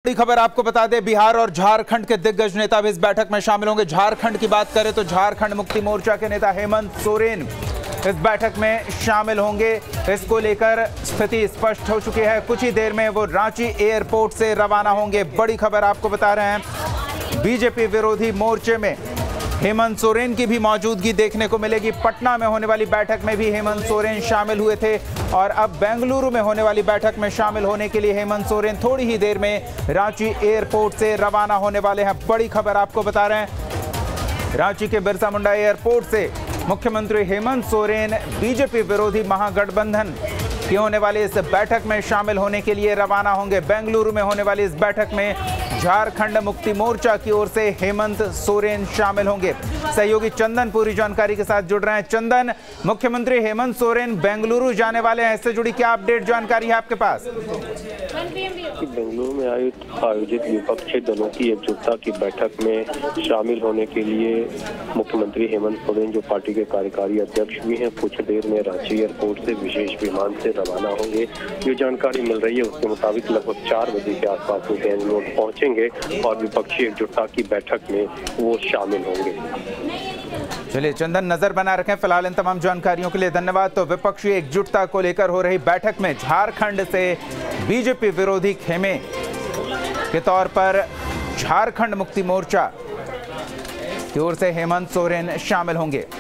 बड़ी खबर आपको बता दें, बिहार और झारखंड के दिग्गज नेता भी इस बैठक में शामिल होंगे। झारखंड की बात करें तो झारखंड मुक्ति मोर्चा के नेता हेमंत सोरेन इस बैठक में शामिल होंगे। इसको लेकर स्थिति स्पष्ट हो चुकी है। कुछ ही देर में वो रांची एयरपोर्ट से रवाना होंगे। बड़ी खबर आपको बता रहे हैं, बीजेपी विरोधी मोर्चे में हेमंत सोरेन की भी मौजूदगी देखने को मिलेगी। पटना में होने वाली बैठक में भी हेमंत सोरेन शामिल हुए थे और अब बेंगलुरु में होने वाली बैठक में शामिल होने के लिए हेमंत सोरेन थोड़ी ही देर में रांची एयरपोर्ट से रवाना होने वाले हैं। बड़ी खबर आपको बता रहे हैं, रांची के बिरसा मुंडा एयरपोर्ट से मुख्यमंत्री हेमंत सोरेन बीजेपी विरोधी महागठबंधन की होने वाली इस बैठक में शामिल होने के लिए रवाना होंगे। बेंगलुरु में होने वाली इस बैठक में झारखंड मुक्ति मोर्चा की ओर से हेमंत सोरेन शामिल होंगे। सहयोगी चंदन पूरी जानकारी के साथ जुड़ रहे हैं। चंदन, मुख्यमंत्री हेमंत सोरेन बेंगलुरु जाने वाले हैं, इससे जुड़ी क्या अपडेट जानकारी है आपके पास? बेंगलुरु में आयोजित विपक्षी दलों की एकजुटता की बैठक में शामिल होने के लिए मुख्यमंत्री हेमंत सोरेन, जो पार्टी के कार्यकारी अध्यक्ष भी हैं, कुछ देर में रांची एयरपोर्ट से विशेष विमान से रवाना होंगे। जो जानकारी मिल रही है उसके मुताबिक लगभग 4 बजे के आसपास वो बेंगलुरु पहुंचेंगे और विपक्षी एकजुटता की बैठक में वो शामिल होंगे। चलिए चंदन, नजर बना रखें। फिलहाल इन तमाम जानकारियों के लिए धन्यवाद। तो विपक्षी एकजुटता को लेकर हो रही बैठक में झारखंड से बीजेपी विरोधी खेमे के तौर पर झारखंड मुक्ति मोर्चा की ओर से हेमंत सोरेन शामिल होंगे।